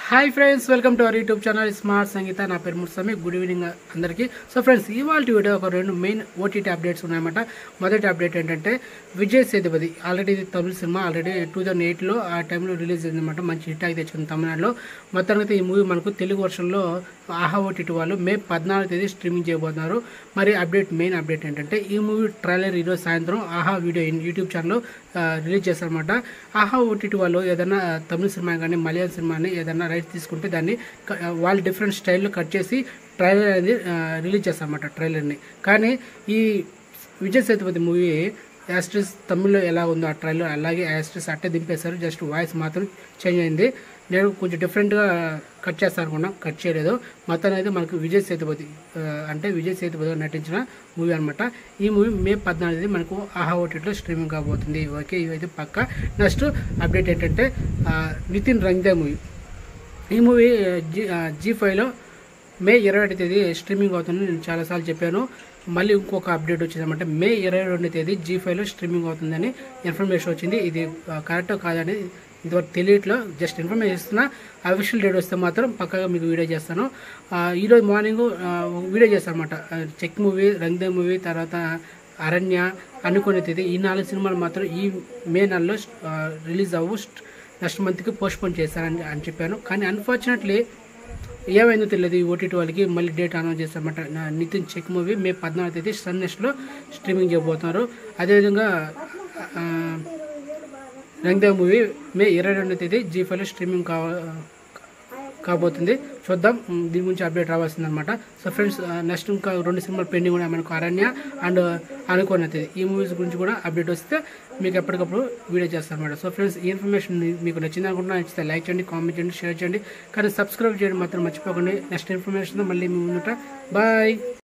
Hi friends, welcome to our YouTube channel smart Sangeetha. నా పేరు Mursami. Good evening అందరికీ. So friends, ఇవాళ వీడియో ఒక రెండు మెయిన్ ఓటీటీ అప్డేట్స్ ఉన్నాయన్నమాట. మొదటి అప్డేట్ ఏంటంటే విజయ్ సేతుపతి ఆల్రెడీ ఇది తమిళ సినిమా ఆల్రెడీ 2008లో ఆ టైంలో రిలీజ్ అయిందన్నమాట. మంచి హిట్ అయితే తెచ్చుకుంది తమిళనాడులో. మొత్తానికి ఈ మూవీ మనకు తెలుగు వర్షన్లో ఆహా ఓటీటీ వాళ్ళు మే 14వ తేదీ స్ట్రీమింగ్ చేయబోతున్నారు. మరి మెయిన్ అప్డేట్ ఏంటంటే ఈ మూవీ ట్రైలర్ ఈరోజు సాయంత్రం ఆహా వీడియో యూట్యూబ్ ఛానల్లో రిలీజ్ చేస్తారనమాట. ఆహా ఓటీటీ వాళ్ళు ఏదైనా తమిళ సినిమా కానీ మలయాళం సినిమాని ఏదైనా రైట్స్ తీసుకుంటే దాన్ని వాళ్ళు డిఫరెంట్ స్టైల్లో కట్ చేసి ట్రైలర్ అనేది రిలీజ్ చేస్తారన్నమాట ట్రైలర్ని. కానీ ఈ విజయ్ సేతుపతి మూవీ యాస్ట్రిస్ తమిళ్లో ఎలా ఉందో ఆ ట్రైలర్ అలాగే యాస్ట్రిస్ అట్టే దింపేశారు. జస్ట్ వాయిస్ మాత్రం చేంజ్ అయింది. నేను కొంచెం డిఫరెంట్గా కట్ చేస్తాను అనుకున్నా, కట్ చేయలేదు. మొత్తం అయితే మనకు విజయ్ సేతుపతి నటించిన మూవీ అనమాట. ఈ మూవీ మే 14 మనకు ఆహా ఓటీటీలో స్ట్రీమింగ్ కాబోతుంది. ఓకే, ఇవైతే పక్క. నెక్స్ట్ అప్డేట్ ఏంటంటే నితిన్ రంగ్దే మూవీ. ఈ మూవీ G5లో మే 21 తేదీ స్ట్రీమింగ్ అవుతుంది. నేను చాలాసార్లు చెప్పాను. మళ్ళీ ఇంకొక అప్డేట్ వచ్చిందన్నమాట. మే 22 తేదీ G5లో స్ట్రీమింగ్ అవుతుందని ఇన్ఫర్మేషన్ వచ్చింది. ఇది కరెక్టో కాదని ఇంతవరకు తెలియట్లో, జస్ట్ ఇన్ఫర్మేషన్ ఇస్తున్నా. అఫీషియల్ డేట్ వస్తే మాత్రం పక్కగా మీకు వీడియో చేస్తాను. ఈరోజు మార్నింగ్ వీడియో చేస్తాను అనమాట. చెక్ మూవీ, రంగ్దే మూవీ, తర్వాత అరణ్య, అనుకునే తేదీ ఈ 4 సినిమాలు మాత్రం ఈ మే నెలలో రిలీజ్ అవ్వు, నెక్స్ట్ మంత్కి పోస్ట్పోన్ చేస్తారని చెప్పాను. కానీ అన్ఫార్చునేట్లీ ఏమైందో తెలియదు. ఈ ఓటీటీ వాళ్ళకి మళ్ళీ డేట్ అనౌన్స్ చేస్తారన్నమాట. నితిన్ చెక్ మూవీ మే 14వ తేదీ సన్ నెక్స్ట్లో స్ట్రీమింగ్ చేయబోతున్నారు. అదేవిధంగా రంగ్దే మూవీ మే 22వ తేదీ G5లో స్ట్రీమింగ్ కాబోతుంది. చూద్దాం, దీని గురించి అప్డేట్ రావాల్సిందనమాట. సో ఫ్రెండ్స్, నెక్స్ట్ ఇంకా 2 సినిమాలు పెండింగ్ ఉన్నాయి మనకు, అరణ్య అండ్ అనుకునే తేదీ. ఈ మూవీస్ గురించి కూడా అప్డేట్ వస్తే మీకు ఎప్పటికప్పుడు వీడియో చేస్తాను అనమాట. సో ఫ్రెండ్స్, ఈ ఇన్ఫర్మేషన్ మీకు నచ్చింది అనుకుంటున్నా. నచ్చితే లైక్ చేయండి, కామెంట్ చేయండి, షేర్ చేయండి. కానీ సబ్స్క్రైబ్ చేయడం మాత్రం మర్చిపోకండి. నెక్స్ట్ ఇన్ఫర్మేషన్ మళ్ళీ మీ ముందుట. బాయ్.